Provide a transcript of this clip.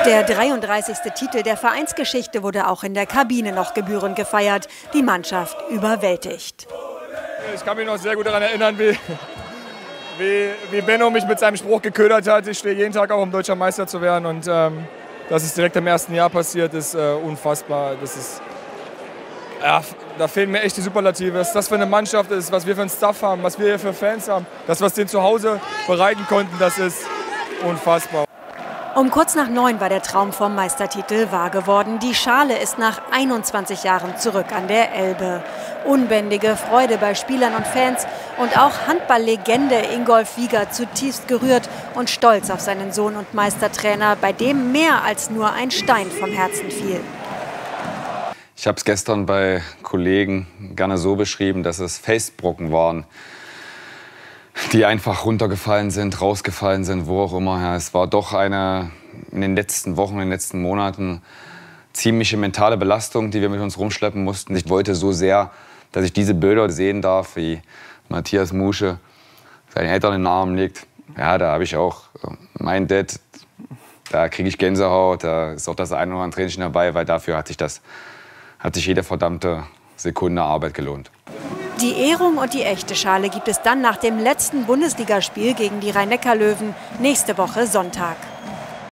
Der 33. Titel der Vereinsgeschichte wurde auch in der Kabine noch gebührend gefeiert. Die Mannschaft überwältigt. Ich kann mich noch sehr gut daran erinnern, wie Benno mich mit seinem Spruch geködert hat. Ich stehe jeden Tag auch, um deutscher Meister zu werden. Und dass es direkt im ersten Jahr passiert, ist unfassbar. Da fehlen mir echt die Superlative. Was das für eine Mannschaft ist, was wir für einen Staff haben, was wir hier für Fans haben. Das, was den zu Hause bereiten konnten, das ist unfassbar. Um kurz nach 9 war der Traum vom Meistertitel wahr geworden. Die Schale ist nach 21 Jahren zurück an der Elbe. Unbändige Freude bei Spielern und Fans und auch Handballlegende Ingolf Wieger zutiefst gerührt und stolz auf seinen Sohn und Meistertrainer, bei dem mehr als nur ein Stein vom Herzen fiel. Ich habe es gestern bei Kollegen gerne so beschrieben, dass es Felsbrocken waren, die einfach runtergefallen sind, rausgefallen sind, wo auch immer. Ja, es war doch eine in den letzten Wochen, in den letzten Monaten ziemliche mentale Belastung, die wir mit uns rumschleppen mussten. Ich wollte so sehr, dass ich diese Bilder sehen darf, wie Matthias Musche seinen Eltern in den Arm legt. Ja, da habe ich auch mein Dad, da kriege ich Gänsehaut, da ist auch das eine oder andere Tränchen dabei, weil dafür hat sich jede verdammte Sekunde Arbeit gelohnt. Die Ehrung und die echte Schale gibt es dann nach dem letzten Bundesligaspiel gegen die Rhein-Neckar-Löwen nächste Woche Sonntag.